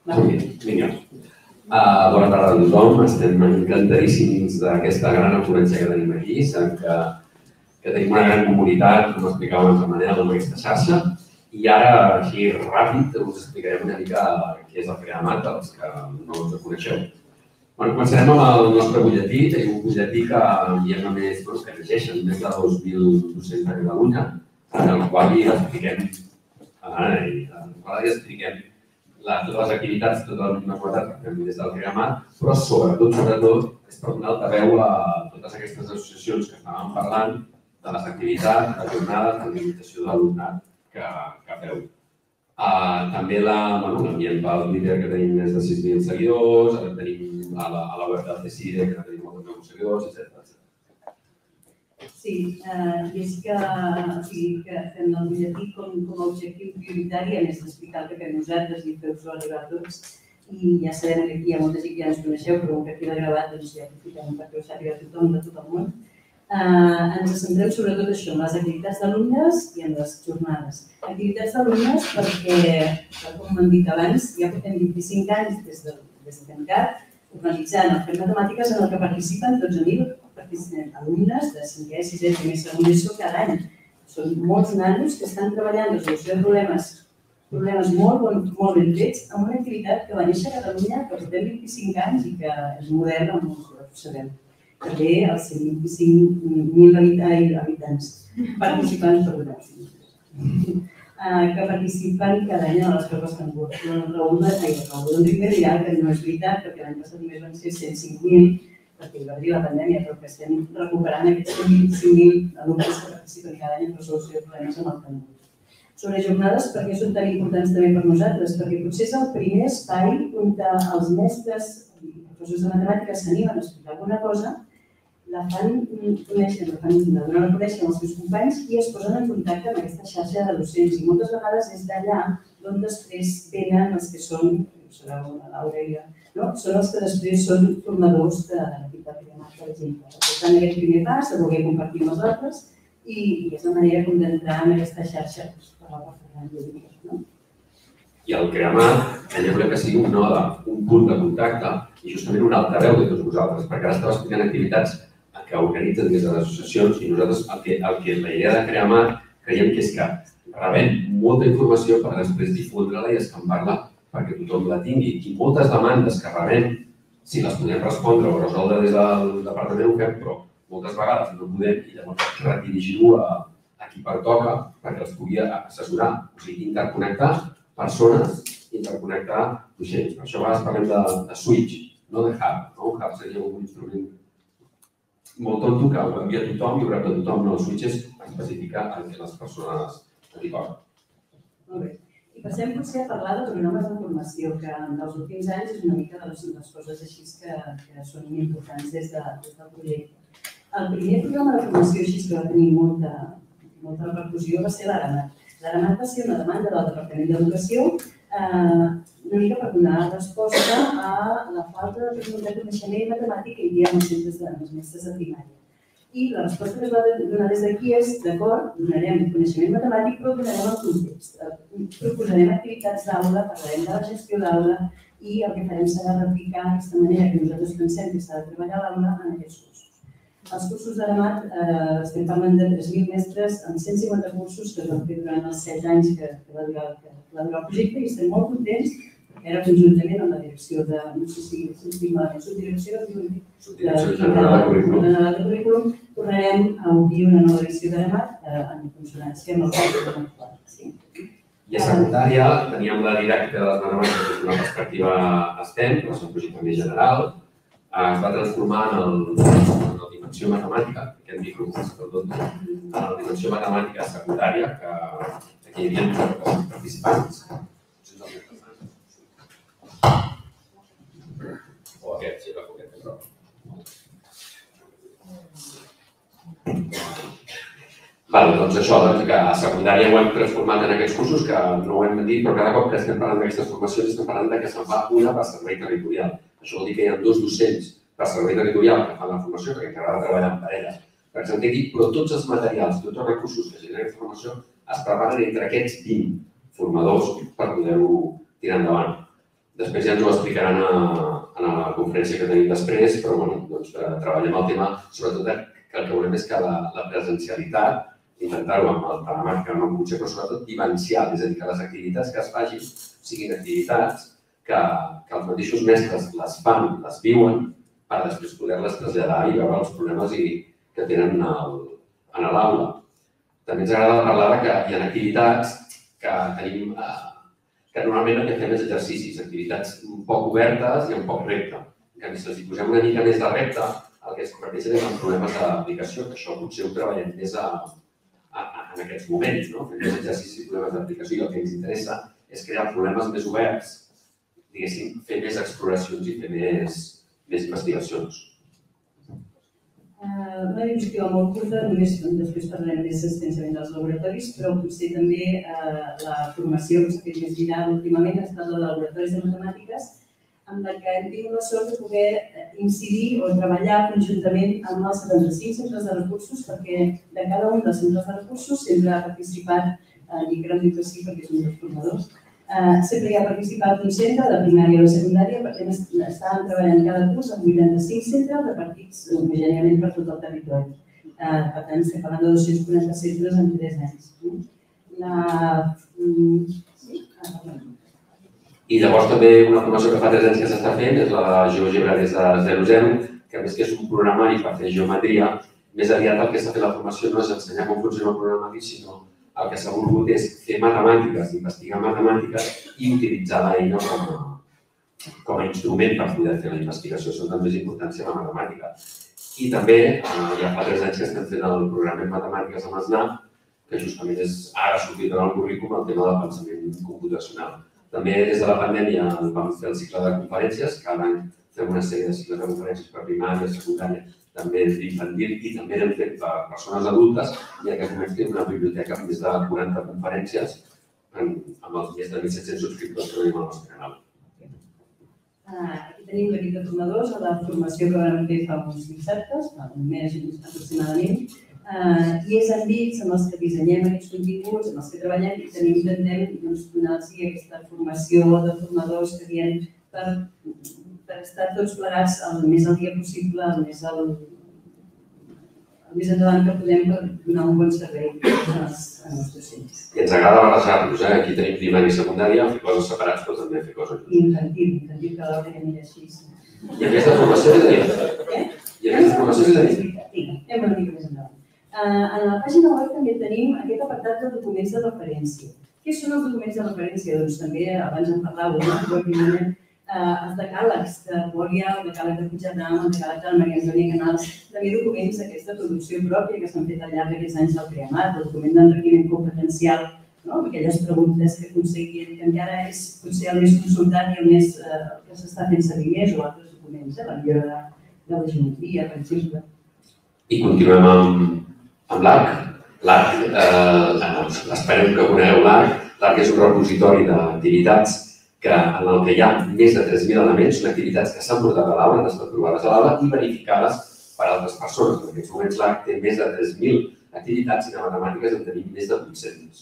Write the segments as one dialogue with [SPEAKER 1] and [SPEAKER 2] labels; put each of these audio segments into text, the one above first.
[SPEAKER 1] Vinga. Bona tarda a tothom. Estem encantadíssims d'aquesta gran afluència que tenim aquí. Sabem que tenim una gran comunitat, com explicava abans el Manel, amb aquesta xarxa. I ara, així ràpid, us explicarem una mica què és el CREAMAT, els que no ens coneixeu. Començarem amb el nostre butlletí. Tenim un butlletí que enviem a més, que llegeixen més de 2.000 docents de Catalunya, en el qual hi expliquem totes les activitats, tota la novetat que fem des del CREAMAT, però sobretot, és per donar altaveu a totes aquestes associacions que estàvem parlant de les activitats, de jornades, de limitació de l'alumnat que feu. També l'ambient pel Twitter, que tenim més de 6.000 seguidors, tenim a la web del CSIRE, que tenim molts nous seguidors, etc.
[SPEAKER 2] Sí, i és que fem el butlletí com a objectiu prioritari, a més d'explicar el que fem nosaltres i fer-vos arribar a tots. I ja sabem que aquí hi ha molta gent que ja ens coneixeu, però que queda gravat, doncs ja aprofitem perquè us arriba a tothom de tot el món. Ens centrem sobretot això, en les activitats d'alumnes i en les jornades. Activitats d'alumnes perquè, com hem dit abans, ja portem 25 anys des de TEMCAT organitzant el FEM Matemàtiques en el que participen 12.000 alumnes de 5è, 6è, 1è, 2è d'ESO cada any. Són molts nanos que estan treballant en resolució de problemes molt ben fets amb una activitat que va néixer a Catalunya, que portem 25 anys i que és moderna, ho sabem. També els 125.000 habitants participants que participen cada any a les proves Cangur. Raúl Enric dirà que no és veritat, perquè l'any passat només van ser 105.000, perquè hi va haver la pandèmia, però que estem recuperant aquests 25.000 alumnes que participen cada any en resolució de problemes amb el Cangur. Sobre jornades, per què són tan importants també per nosaltres? Perquè potser és el primer espai on els mestres i professors de matemàtiques s'animen a explicar alguna cosa, la fan conèixer, la fan donar a conèixer als seus companys i es posen en contacte amb aquesta xarxa de docents. I moltes vegades és d'allà d'on després venen els que són, serà l'Aurelia, són els que després són formadors de l'equip de CREAMAT, per exemple. Per tant, aquest primer pas, de voler compartir amb els altres, i és la manera com d'entrar en aquesta xarxa per la referència.
[SPEAKER 1] I el CREAMAT, ella volem que sigui un node, un punt de contacte i justament un altaveu de tots vosaltres, perquè ara estava explicant activitats que organitzen des de les associacions i nosaltres la idea de CREAMAT creiem que és que rebem molta informació per després difondre-la i escampar-la perquè tothom la tingui. I moltes demandes que rebem, si les podem respondre o resoldre des del departament ho fem, però moltes vegades no podem i llavors redirigir-ho a qui pertoca perquè els pugui assessorar, o sigui, interconnectar persones, interconnectar docents. Per això a vegades parlem de switch, no de hub. Un hub seria un instrument molt tonto que ho envia a tothom i ho rep a tothom, no, el switch és especificar el que les persones li toquen.
[SPEAKER 2] Molt bé. I passem potser a parlar de programes de formació, que en els últims anys és una mica de les coses així que són importants des del projecte. El primer programa de formació així que va tenir molta repercussió va ser l'ARAMAT. L'ARAMAT va ser una demanda del Departament d'Educació una mica per donar resposta a la falta de coneixement matemàtic que hi havia en els centres dels mestres de primària. I la resposta que es va donar des d'aquí és, d'acord, donarem coneixement matemàtic, però donarem el context. Proposarem activitats d'aula, parlarem de la gestió d'aula i el que farem serà replicar aquesta manera que nosaltres pensem que s'ha de treballar l'aula en aquests cursos. Els cursos d'ARAMAT, estem parlant de 3.000 mestres amb 150 cursos que es van fer durant els 7 anys que va durar el projecte i estem molt contents perquè ara conjuntament amb la direcció de, no sé si estic malament, subdirecció
[SPEAKER 1] general de
[SPEAKER 2] currículum, tornarem a obrir una nova edició d'ARAMAT en consonància amb el currículum actual.
[SPEAKER 1] I a secundària teníem la didàctica de les matemàtiques des d'una perspectiva STEM, que va ser un projecte més general, es va transformar en la dimensió matemàtica, aquest microcurs, en la dimensió matemàtica secundària, que hi havia participants. O aquest, sí, aquest, però... Doncs això, que a secundària ho hem transformat en aquests cursos, que no ho hem dit, però cada cop que estem parlant d'aquestes formacions estem parlant que se'n fa una per servei territorial. Això vol dir que hi ha 2 docents per servei territorial que fan la formació, perquè ens agrada treballar en parella, per exemple, però tots els materials, tots els recursos que generen aquesta formació es preparen entre aquests 20 formadors per poder-ho tirar endavant. Després ja ens ho explicaran a la conferència que tenim després, però treballem el tema, sobretot que el que volem és que la presencialitat, intentar-ho amb el telemàtica no potser, però sobretot vivencial, és a dir, que les activitats que es facin siguin activitats que els mateixos mestres les fan, les viuen, per després poder-les traslladar i veure els problemes que tenen a l'aula. També ens agrada parlar que hi ha activitats que tenim, que normalment el que fem és exercicis, activitats un poc obertes i un poc repte. Que si els posem una mica més de repte, el que es converteix en problemes d'aplicació, que això potser ho treballem més en aquests moments, no? Fem més exercicis i problemes d'aplicació i el que ens interessa és crear problemes més oberts, diguéssim, fer més exploracions i fer més investigacions.
[SPEAKER 2] Una diapositiva molt curta, només després parlarem més extensament dels laboratoris, però potser també la formació que s'ha fet més viral últimament ha estat la de laboratoris de matemàtiques, amb la que hem tingut la sort de poder incidir o treballar conjuntament amb els 75 centres de recursos, perquè de cada un dels centres de recursos sempre ha participat, i crec que sí perquè som dos formadors, sempre hi ha participat un centre de primària o de secundària, perquè estàvem treballant cada curs amb 85 centres repartits homogèniament per tot el territori. Per tant, estem parlant de 240 centres en 3 anys.
[SPEAKER 1] I llavors també una formació que fa 3 anys que s'està fent és la de GeoGebra des de 0-0, que a més que és un programari per fer geometria, més aviat el que s'ha fet la formació no és ensenyar com funciona el programari, sinó el que s'ha volgut és fer matemàtiques, investigar matemàtiques i utilitzar l'eina com a instrument per poder fer la investigació. Això és de més importància la matemàtica. I també ja fa 3 anys que estem fent el programa en matemàtiques amb SNAP, que justament és ara sortit en el currículum el tema del pensament computacional. També des de la pandèmia vam fer el cicle de conferències, cada any fem una sèrie de cicles de conferències per primària, secundària, també d'infantil i també n'hem fet per persones adultes i en aquest moment tenim una biblioteca amb més de 40 conferències amb els més de 1.700 subscriptors que tenim al nostre canal.
[SPEAKER 2] Aquí tenim l'equip de formadors a la formació que vam fer fa uns dissabtes, fa un mes aproximadament, i és amb ells amb els que dissenyem aquests continguts, amb els que treballem i intentem donar-los aquesta formació de formadors que diem per estar tots plegats el més al dia possible, el més endavant que podem per donar un bon servei als docents.
[SPEAKER 1] I ens agrada barrejar-los, aquí tenim primària i secundària, fer coses separats però també fer coses juntes.
[SPEAKER 2] Infantil, que l'hora que mira així.
[SPEAKER 1] I aquesta formació que tenim? I aquesta formació que tenim?
[SPEAKER 2] Anem una mica més endavant. En la pàgina web també tenim aquest apartat de documents de referència. Què són els documents de referència? Doncs també, abans en parlàvem, els decàlegs de Bòria, el decàleg de Puigdemont, el decàleg de la Maria Antònia Canals, també documents d'aquesta producció pròpia que s'han fet al llarg d'aquests anys del CREAMAT, el document d'enriquiment competencial, aquelles preguntes que aconseguien, que encara és potser el més consultat i el més que s'està fent servir més, o altres documents, la millora de la geometria, per exemple.
[SPEAKER 1] I continuem amb l'ARC. L'ARC, esperem que conegueu l'ARC. L'ARC és un repositori d'activitats en el que hi ha més de 3.000 elements, són activitats que s'han portat a l'aula, han estat provades a l'aula i verificades per altres persones. En aquests moments l'ARC té més de 3.000 activitats i de matemàtiques en tenim més de 800.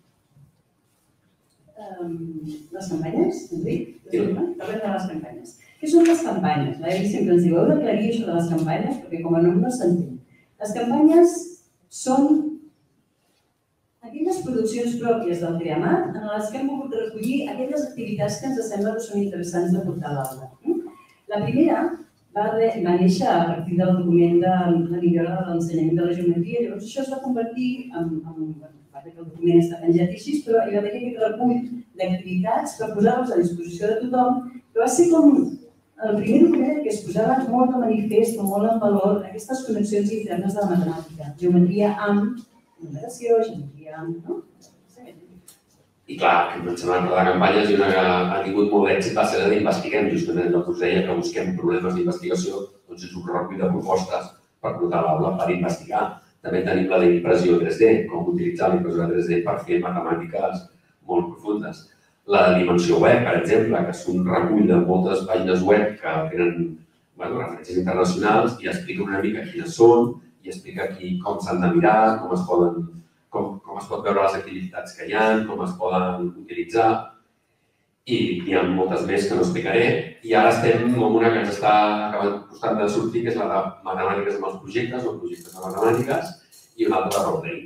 [SPEAKER 2] Les campanyes, Enric? Parlem de les campanyes. Què són les campanyes? L'Eli sempre ens diu, heu d'aclarir això de les campanyes perquè com a nom no s'entén. Les campanyes són aquelles produccions pròpies del CREAMAT en les que hem pogut recollir aquelles activitats que ens sembla que són interessants de portar a l'aula. La primera va néixer a partir del document de la millora de l'ensenyament de la geometria, llavors això es va convertir en que el document està penjat així, però hi va haver aquest recull d'activitats per posar-los a disposició de tothom, però va ser com el primer document que es posava molt de manifest o molt en valor aquestes connexions internes de la matemàtica, geometria amb numeració, geometria amb...
[SPEAKER 1] I clar, em sembla que la campanya ha tingut molt d'èxit, va ser la d'Investiguem, justament el que us deia que busquem problemes d'investigació, doncs és un recull de propostes per portar a l'aula per investigar. També tenim la d'impressió 3D, com utilitzar la impressora 3D per fer matemàtiques molt profundes. La de dimensió web, per exemple, que és un recull de moltes pàgines web que tenen referències internacionals i explica una mica quines són i explica com s'han de mirar, com es pot veure les activitats que hi ha, com es poden utilitzar. I n'hi ha moltes més que no explicaré. I ara estem en una que ens està costant de sortir, que és la de matemàtiques amb els projectes o projectes de matemàtiques, i una altra de roleplay.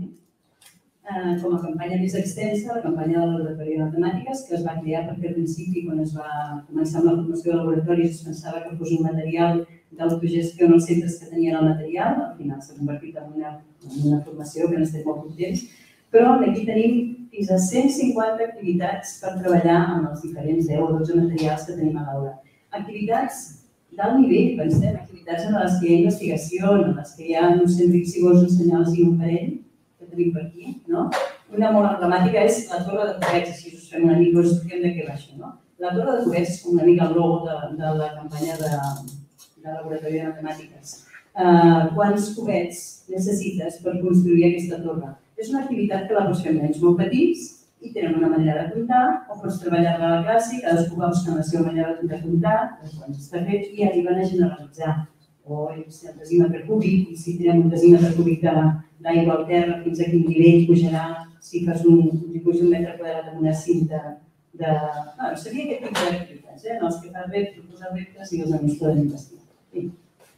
[SPEAKER 2] Com a campanya més extensa, la campanya del Laboratori de Matemàtiques, que es va crear perquè al principi, quan es va començar amb la formació de laboratoris, es pensava que fos un material d'autogestió en els centres que tenien el material. Al final s'ha convertit en una formació que n'estem molt contents. Però aquí tenim fins a 150 activitats per treballar amb els diferents 10 o 12 materials que tenim a l'aula. Activitats d'alt nivell, pensem, activitats en les que hi ha investigació, en les que hi ha un Enric Sigós ensenyant-los un parell, que tenim per aquí, no? Una molt emblemàtica és la Torre de Cubets, així us fem una mica, us expliquem de què va això, no? La Torre de Cubets és com una mica el logo de la campanya de Laboratori de Matemàtiques. Quants cubets necessites per construir aquesta torre? És una activitat que la pots fer amb nens molt petits i tenen una manera de comptar, o pots treballar-la a la classe, cadascú va buscant la seva manera de comptar, quan està fet, i arriben a generalitzar. O el decímetre cúbic, i si tenen un decímetre cúbic d'aigua al terra, fins a quin nivell pujarà, si fas un metre quadrat amb una cinta de... Seria aquest tipus d'activitats, en els que fas proposar reptes i els amics poden investigar.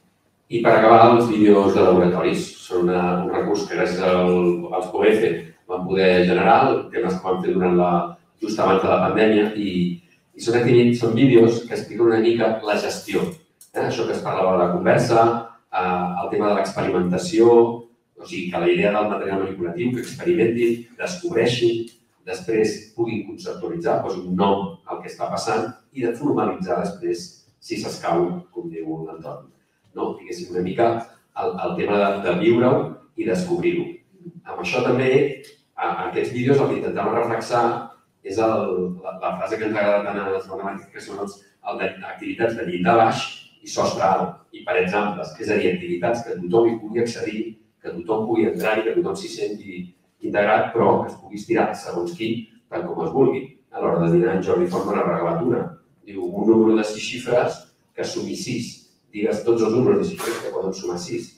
[SPEAKER 1] I per acabar, els vídeos de laboratoris són un recurs que gràcies als COEF van poder generar, temes que van fer just abans de la pandèmia, i són vídeos que expliquen una mica la gestió. Això que es parlava de la conversa, el tema de l'experimentació, o sigui, que la idea del material manipulatiu, que experimentin, descobreixin, després puguin conceptualitzar, posin un nom al que està passant i de formalitzar després, si s'escau, com diu l'entorn. Diguéssim, una mica el tema de viure-ho i descobrir-ho. Amb això també, aquests vídeos el que intentem reflexar és la frase que ens agrada tant a les matemàtiques, que són activitats de llindar baix i sostre alt i parets amples, és a dir, activitats que tothom hi pugui accedir, que tothom pugui entrar i que tothom s'hi senti integrat, però que es pugui estirar segons qui, tant com es vulgui. A l'hora de dinar, en Jordi Font me n'ha regalat una. Diu, un número de 6 xifres que sumi 6. Digues tots els números de 6 xifres que poden sumar 6.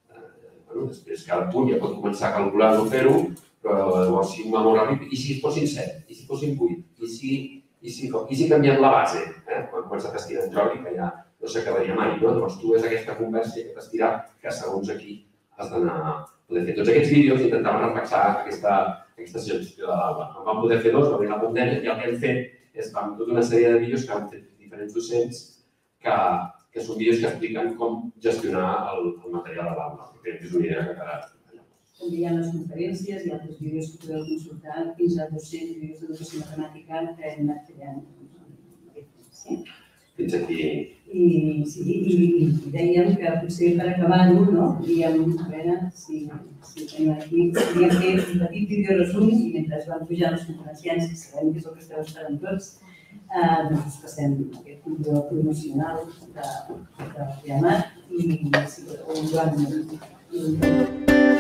[SPEAKER 1] Després cada punt ja pot començar a calcular o fer-ho, però llavors si ho va molt ràpid, i si fossin 7, i si fossin 8, i si canviem la base, quan comença a estirar en Jordi, que ja no s'acabaria mai. Llavors tu és aquesta conversa i aquest estirar que segons aquí has d'anar a poder fer. Tots aquests vídeos intentaven reflexar aquesta gestió de l'aula. En vam poder fer 2, va venir la pandèmia, i el que hem fet és tota una sèrie de vídeos que han fet diferents docents que són vídeos que expliquen com gestionar el material a l'aula. Crec que és una idea que quedarà.
[SPEAKER 2] També hi ha les conferències i altres vídeos que podeu consultar, fins a 200 vídeos d'educació matemàtica que hem anat creant.
[SPEAKER 1] Fins aquí.
[SPEAKER 2] I dèiem que potser per acabar-ho, podríem, a veure si tenim aquí, podríem fer un petit vídeo resum i mentre es van pujar els conferenciants, que sabem que és el que esteu esperant tots, doncs us passem aquest vídeo promocional de Creamat i si ho Joan.